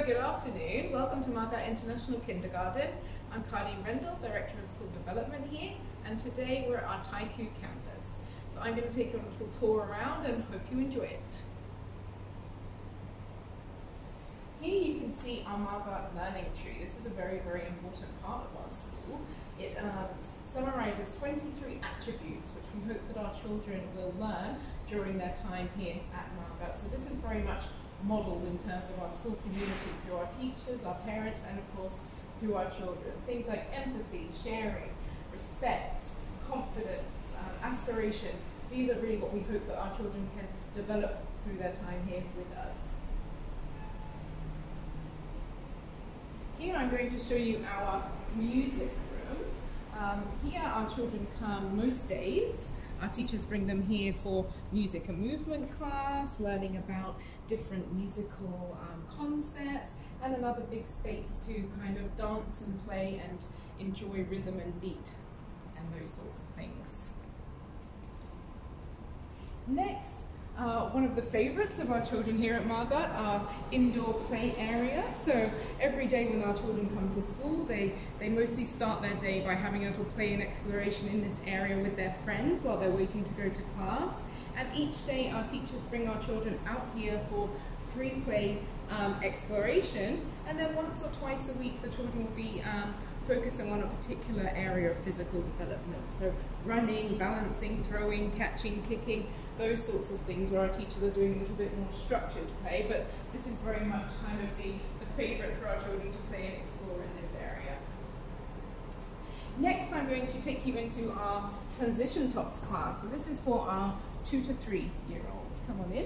good afternoon. Welcome to Margat International Kindergarten. I'm Carleen Rendell, Director of School Development here, and today we're at our Taikoo campus. So I'm going to take you on a little tour around and hope you enjoy it. Here you can see our Margat Learning Tree. This is a very, very important part of our school. It summarizes 23 attributes which we hope that our children will learn during their time here at Margat. So this is very much modelled in terms of our school community through our teachers, our parents, and of course through our children. Things like empathy, sharing, respect, confidence, aspiration. These are really what we hope that our children can develop through their time here with us. Here I'm going to show you our music room. Here our children come most days. Our teachers bring them here for music and movement class, learning about different musical concepts, and another big space to kind of dance and play and enjoy rhythm and beat and those sorts of things. Next, one of the favorites of our children here at Margat, our indoor play area. So every day when our children come to school, they mostly start their day by having a little play and exploration in this area with their friends while they're waiting to go to class. And each day our teachers bring our children out here for free play exploration, and then once or twice a week the children will be focusing on a particular area of physical development. So running, balancing, throwing, catching, kicking, those sorts of things where our teachers are doing a little bit more structured play, but this is very much kind of the favourite for our children to play and explore in this area. Next I'm going to take you into our Transition Tots class. So this is for our 2 to 3 year olds. Come on in.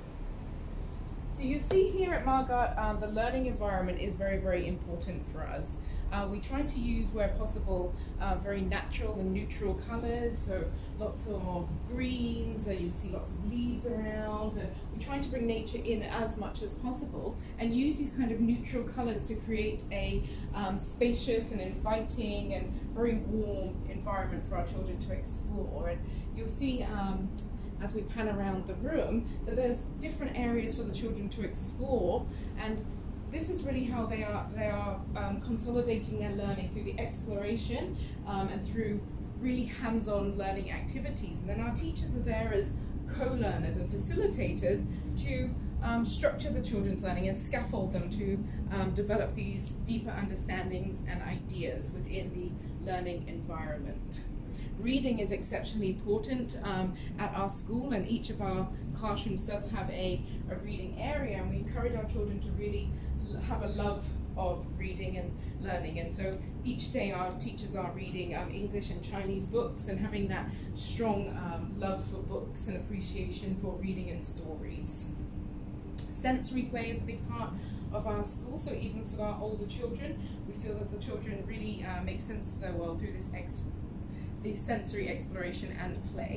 So you see here at Margat, the learning environment is very, very important for us. We try to use, where possible, very natural and neutral colours, so lots of greens, you see lots of leaves around, and we try to bring nature in as much as possible and use these kind of neutral colours to create a spacious and inviting and very warm environment for our children to explore. And you'll see as we pan around the room that there's different areas for the children to explore, and this is really how they are consolidating their learning through the exploration and through really hands-on learning activities. And then our teachers are there as co-learners and facilitators to structure the children's learning and scaffold them to develop these deeper understandings and ideas within the learning environment. Reading is exceptionally important at our school, and each of our classrooms does have a reading area, and we encourage our children to really have a love of reading and learning. And so each day our teachers are reading English and Chinese books and having that strong love for books and appreciation for reading and stories. Sensory play is a big part of our school, so even for our older children, we feel that the children really make sense of their world through this sensory exploration and play.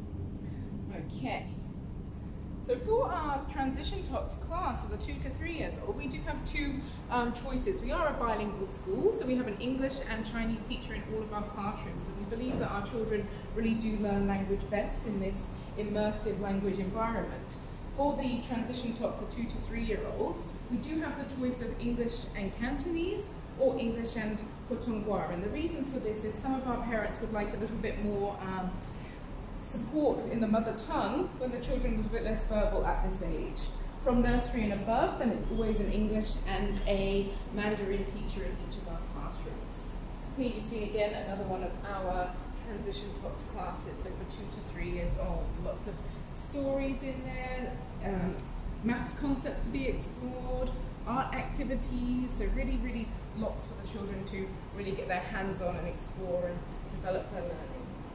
Okay. So for our Transition Tots class for the 2 to 3 years old, we do have two choices. We are a bilingual school, so we have an English and Chinese teacher in all of our classrooms, and we believe that our children really do learn language best in this immersive language environment. For the Transition Tots for 2 to 3 year olds, we do have the choice of English and Cantonese or English and Putonghua, and the reason for this is some of our parents would like a little bit more support in the mother tongue when the children are a little bit less verbal at this age. From nursery and above, then it's always an English and a Mandarin teacher in each of our classrooms. Here you see again another one of our Transition Tots classes, so for 2 to 3 years old. Lots of stories in there, maths concept to be explored, art activities, so really, really lots for the children to really get their hands on and explore and develop their learning.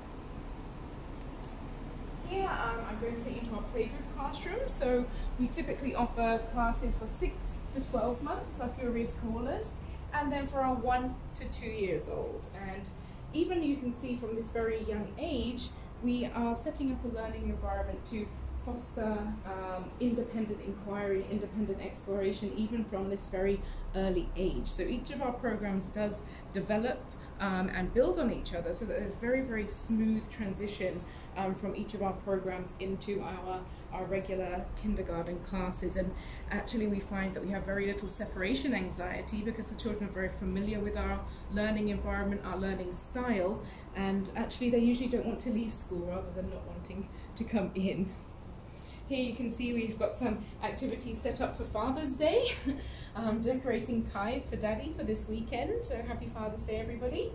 Here I'm going to take you to our playgroup classroom. So we typically offer classes for 6 to 12 months, our curious callers, and then for our 1 to 2 years old. And even you can see from this very young age, we are setting up a learning environment to foster independent inquiry, independent exploration, even from this very early age. So each of our programs does develop and build on each other, so that there's very, very smooth transition from each of our programs into our our regular kindergarten classes. And actually we find that we have very little separation anxiety because the children are very familiar with our learning environment, our learning style, and actually they usually don't want to leave school rather than not wanting to come in. Here you can see we've got some activities set up for Father's Day, decorating ties for Daddy for this weekend, so happy Father's Day everybody.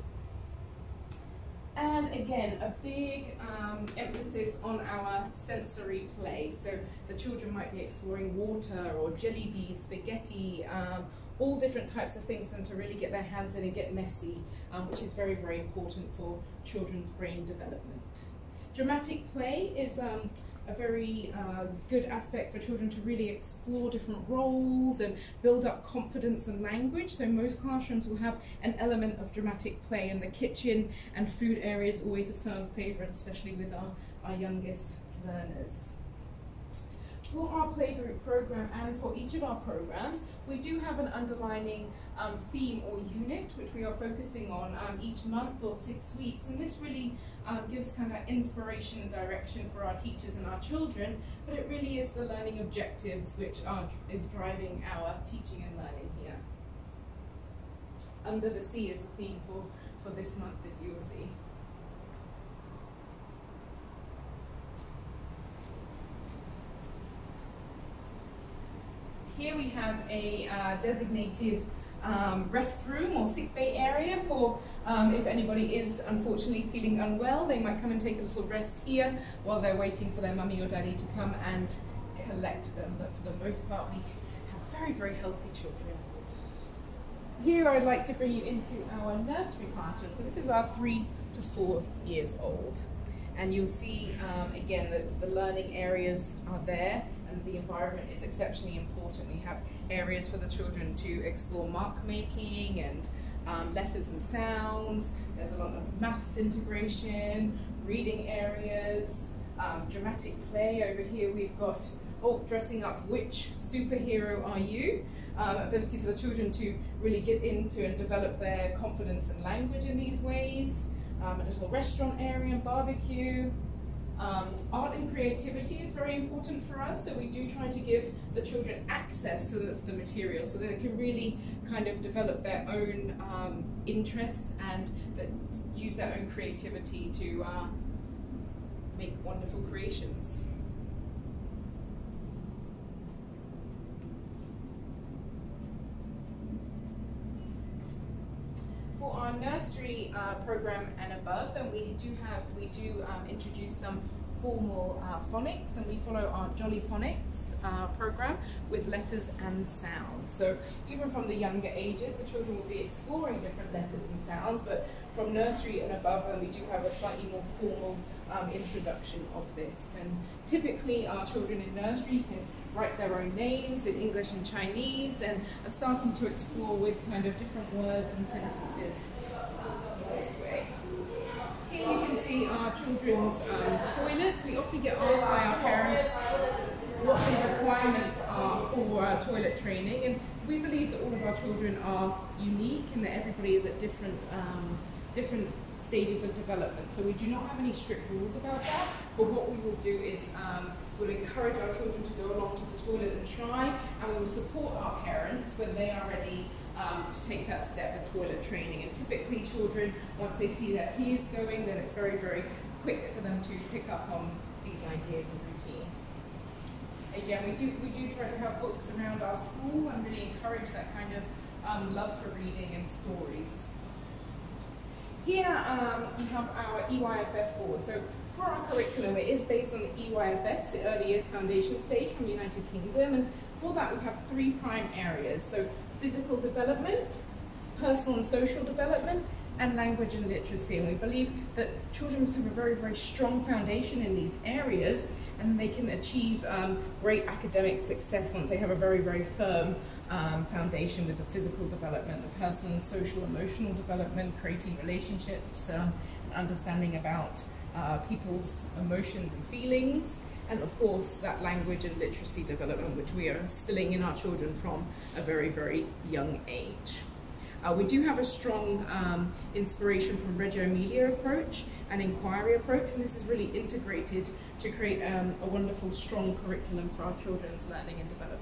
And again, a big emphasis on our sensory play. So the children might be exploring water or jelly bees, spaghetti, all different types of things for them to really get their hands in and get messy, which is very, very important for children's brain development. Dramatic play is a very good aspect for children to really explore different roles and build up confidence and language. So most classrooms will have an element of dramatic play, and the kitchen and food area is always a firm favourite, especially with our youngest learners. For our playgroup program and for each of our programs, we do have an underlining theme or unit which we are focusing on each month or 6 weeks, and this really gives kind of inspiration and direction for our teachers and our children, but it really is the learning objectives which is driving our teaching and learning here. Under the Sea is the theme for this month, as you will see. Here we have a designated restroom or sick bay area for if anybody is unfortunately feeling unwell, they might come and take a little rest here while they're waiting for their mummy or daddy to come and collect them. But for the most part, we have very, very healthy children. Here I'd like to bring you into our nursery classroom. So this is our 3 to 4 years old. And you'll see again that the learning areas are there, and the environment is exceptionally important. We have areas for the children to explore mark making and letters and sounds. There's a lot of maths integration, reading areas, dramatic play. Over here we've got dressing up which superhero are you? Ability for the children to really get into and develop their confidence and language in these ways. A little restaurant area and barbecue. Art and creativity is very important for us, so we do try to give the children access to the material so that they can really kind of develop their own interests and use their own creativity to make wonderful creations. For our nursery program and above, then we do introduce some formal phonics, and we follow our Jolly Phonics program with letters and sounds. So even from the younger ages, the children will be exploring different letters and sounds, but from nursery and above, then we do have a slightly more formal introduction of this. And typically our children in nursery can write their own names in English and Chinese, and are starting to explore with kind of different words and sentences in this way. Here you can see our children's toilets. We often get asked by our parents what the requirements are for toilet training, and we believe that all of our children are unique and that everybody is at different stages of development. So we do not have any strict rules about that, but what we will do is we'll encourage our children to go along to the toilet and try, and we will support our parents when they are ready to take that step of toilet training. And typically children, once they see their peers going, then it's very, very quick for them to pick up on these ideas and routine. Again, we do try to have books around our school and really encourage that kind of love for reading and stories. Here we have our EYFS board. So for our curriculum, it is based on the EYFS, the Early Years Foundation stage from the United Kingdom, and for that we have 3 prime areas. So physical development, personal and social development, and language and literacy. And we believe that children must have a very, very strong foundation in these areas, and they can achieve great academic success once they have a very, very firm foundation with the physical development, the personal and social emotional development, creating relationships, and understanding about people's emotions and feelings, and of course that language and literacy development which we are instilling in our children from a very, very young age. We do have a strong inspiration from Reggio Emilia approach and inquiry approach, and this is really integrated to create a wonderful, strong curriculum for our children's learning and development.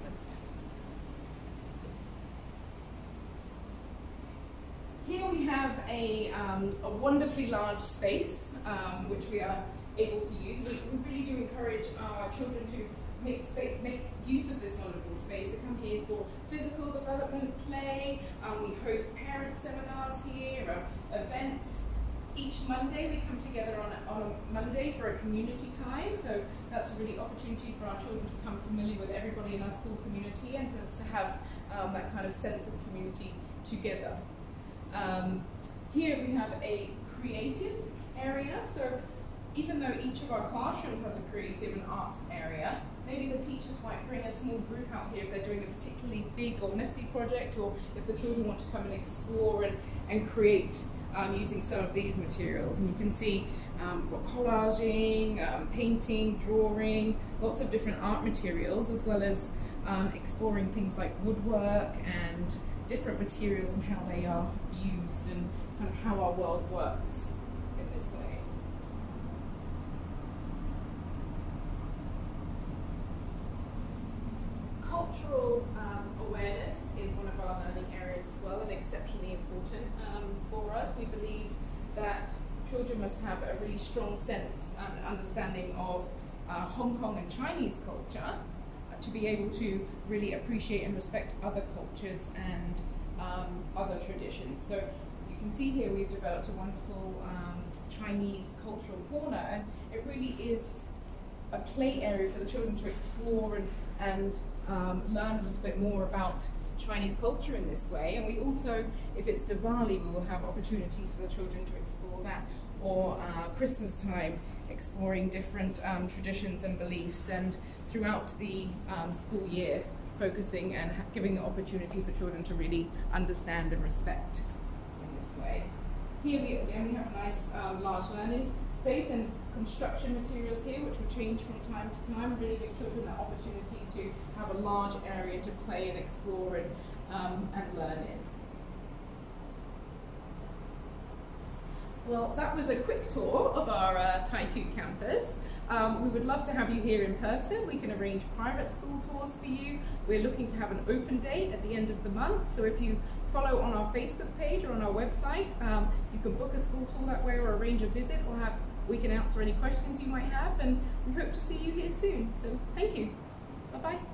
Here we have a wonderfully large space, which we are able to use. We really do encourage our children to make use of this wonderful space, to come here for physical development, play. We host parent seminars here, events. Each Monday we come together on a Monday for a community time, so that's a really opportunity for our children to become familiar with everybody in our school community and for us to have that kind of sense of community together. Here we have a creative area, so even though each of our classrooms has a creative and arts area, maybe the teachers might bring a small group out here if they're doing a particularly big or messy project, or if the children want to come and explore and create using some of these materials. And you can see collaging, painting, drawing, lots of different art materials, as well as exploring things like woodwork and different materials and how they are used and kind of how our world works in this way. Cultural awareness is one of our learning areas as well, and exceptionally important for us. We believe that children must have a really strong sense and understanding of Hong Kong and Chinese culture to be able to really appreciate and respect other cultures and other traditions. So you can see here we've developed a wonderful Chinese cultural corner, and it really is a play area for the children to explore and learn a little bit more about Chinese culture in this way. And we also, if it's Diwali, we will have opportunities for the children to explore that, or Christmas time, exploring different traditions and beliefs, and throughout the school year, focusing and giving the opportunity for children to really understand and respect in this way. Here we have a nice large learning space and construction materials here, which will change from time to time, really give children that opportunity to have a large area to play and explore and learn in. Well, that was a quick tour of our Taikoo campus. We would love to have you here in person. We can arrange private school tours for you. We're looking to have an open date at the end of the month, so if you follow on our Facebook page or on our website, you can book a school tour that way or arrange a visit, or we can answer any questions you might have, and we hope to see you here soon. So thank you. Bye-bye.